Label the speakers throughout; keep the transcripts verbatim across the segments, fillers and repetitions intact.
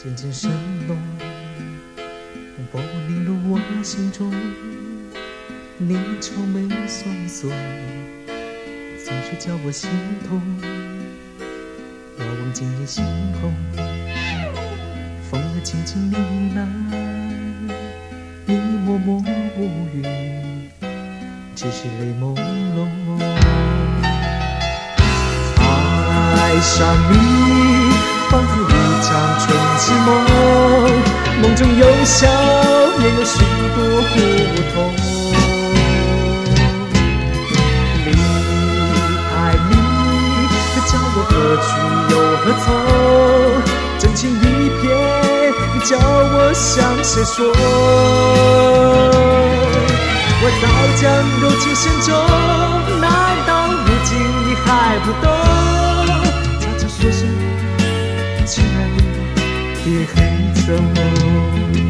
Speaker 1: 渐渐深浓，薄凝入我心中。你愁眉双锁，总是叫我心痛。遥望今夜星空，风儿轻轻呢喃，你默默无语，只是泪朦胧。爱上你，仿佛一场春之梦，梦中有笑，也有许多苦痛。离开你，叫我何去又何从？真情一瞥，叫我向谁说？我早将柔情深重，难道如今你还不懂？悄悄说声，亲爱的，别黑走。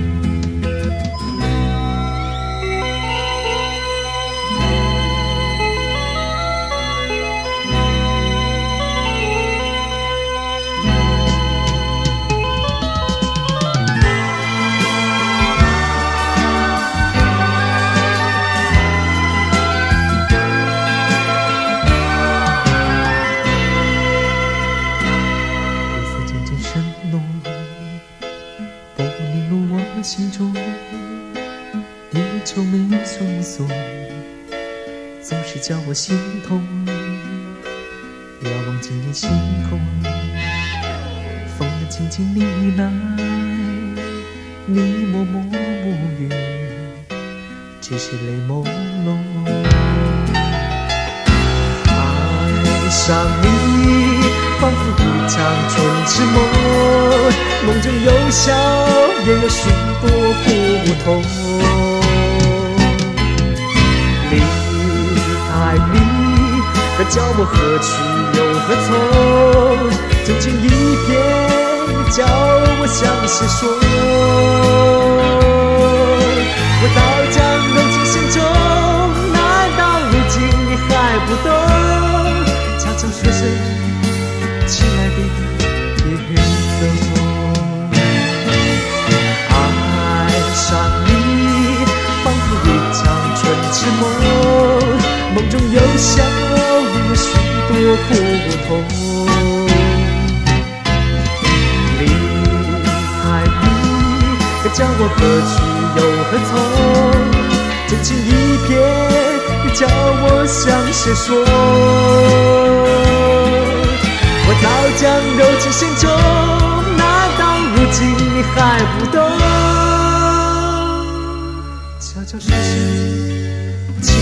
Speaker 1: 心中，你愁眉双锁，总是叫我心痛。遥望今夜星空，风儿轻轻呢喃，你默默无语，只是泪朦胧。爱上你，仿佛一场春之梦，梦中有笑，也有许多苦痛。离开你，可叫我何去又何从？真情一瞥，叫我向谁说？我早将柔情深重，难道如今你还不懂？悄悄说声，亲爱的，别黑走。梦中有笑，也有许多苦痛。离开你，可叫我何去又何从？真情一瞥，叫我向谁说？我早将柔情深重，难道如今你还不懂？悄悄说声。